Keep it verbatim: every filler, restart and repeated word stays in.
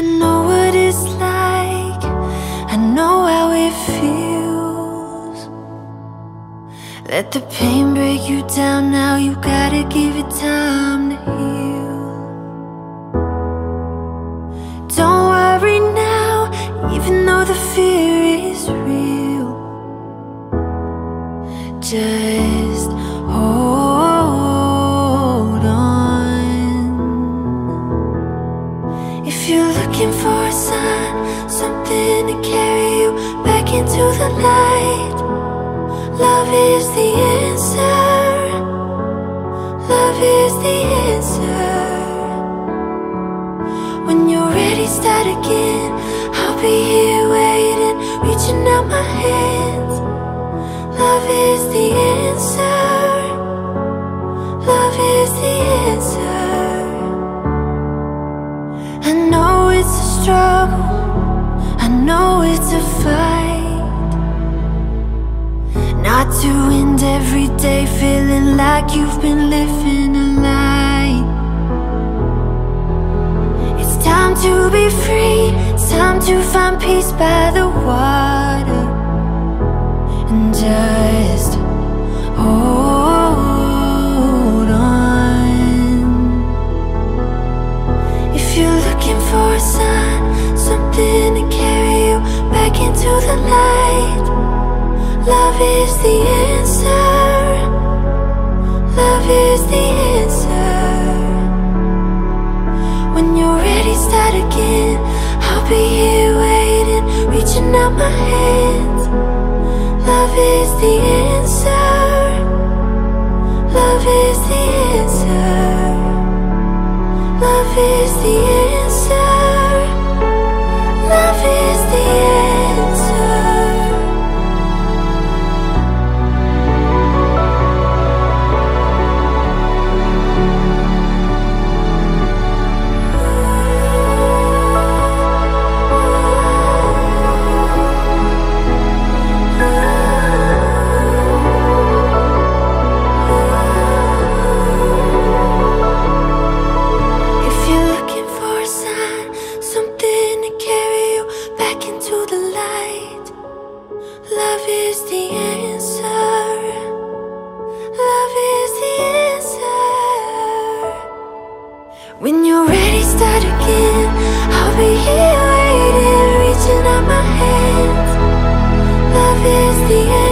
know what it's like, I know how it feels. Let the pain break you down, now you gotta give it time to heal. Don't worry now, even though the fear is real. Just hold on. If you're looking for a sign, something to carry you back into the light, love is the answer. Love is the answer. When you're ready, start again. I'll be here waiting, reaching out my hands. Love is the answer. Love is the answer. I know it's a struggle, I know it's a fight, not to end every day feeling like you've been living a lie. It's time to be free, it's time to find peace by the water. And just hold on. If you're looking for a sign, something to carry you back into the light, love is the answer. Love is the answer. When you're ready, start again. I'll be here waiting, reaching out my hands. Love is the answer. Love is the answer. Love is the answer. Love is the answer. Love is the answer. Love is the answer. When you're ready, start again. I'll be here waiting, reaching out my hands. Love is the answer.